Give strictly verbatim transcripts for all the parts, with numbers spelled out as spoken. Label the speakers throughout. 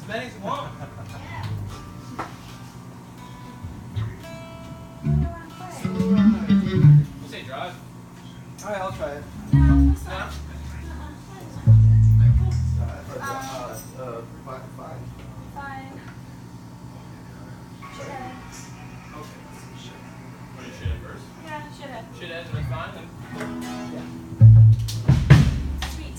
Speaker 1: as many as you want. You say drive.
Speaker 2: Alright, I'll try it.
Speaker 3: No,
Speaker 1: No?
Speaker 2: Uh, uh, uh, fine. Fine.
Speaker 3: fine. Shithead.
Speaker 1: Okay. What do you shithead first?
Speaker 3: Yeah, shithead.
Speaker 1: Shithead and then fine, then.
Speaker 3: Sweet.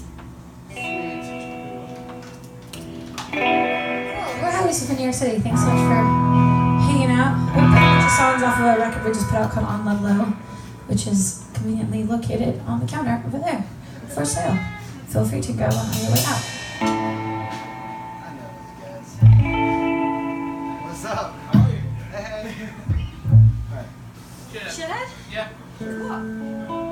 Speaker 4: Cool. We're having stuff in New York City. Thanks so much for hanging out. We'll put a bunch of songs off of a record we just put out called On Ludlow, which is conveniently located on the counter over there for sale. Feel free to go on your way out.
Speaker 2: I know those guys. What's up?
Speaker 1: How are you?
Speaker 2: Hey. Alright.
Speaker 1: Shithead.
Speaker 3: Shithead?
Speaker 1: Yeah.
Speaker 3: Cool.